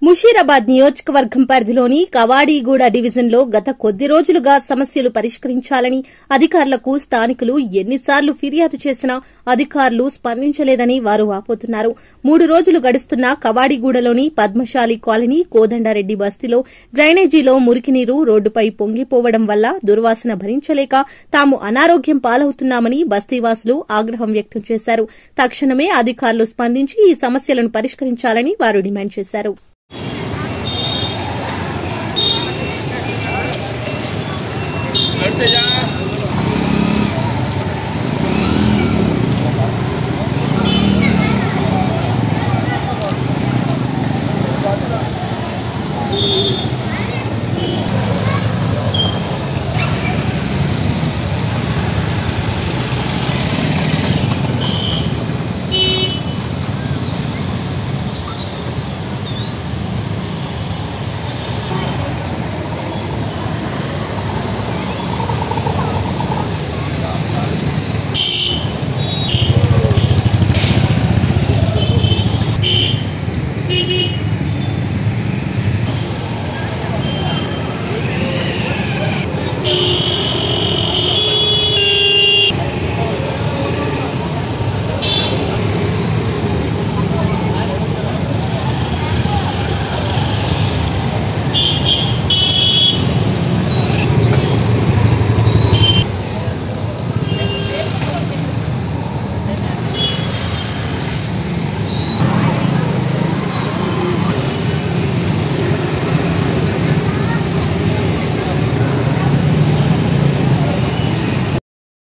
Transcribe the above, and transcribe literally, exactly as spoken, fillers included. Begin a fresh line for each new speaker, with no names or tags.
ముషీరాబాద్ నియోజకవర్గం పరిధిలోని కవాడిగూడ డివిజన్లో గత కొద్ది రోజులుగా సమస్యలు పరిష్కరించాలని అధికారులకు స్థానికులు ఎన్నిసార్లు ఫిర్యాదు చేసినా అధికారులు స్పందించలేదని వారు వాపోతున్నారు. మూడు రోజులు గడుస్తున్నా కవాడిగూడలోని పద్మశాలి కాలనీ కోదండారెడ్డి బస్తీలో డ్రైనేజీలో మురికినీరు రోడ్డుపై పొంగిపోవడం వల్ల దుర్వాసన భరించలేక తాము అనారోగ్యం పాలవుతున్నామని బస్తీవాసులు ఆగ్రహం వ్యక్తం చేశారు. తక్షణమే అధికారులు స్పందించి ఈ సమస్యలను పరిష్కరించాలని వారు డిమాండ్ చేశారు.
घर से जा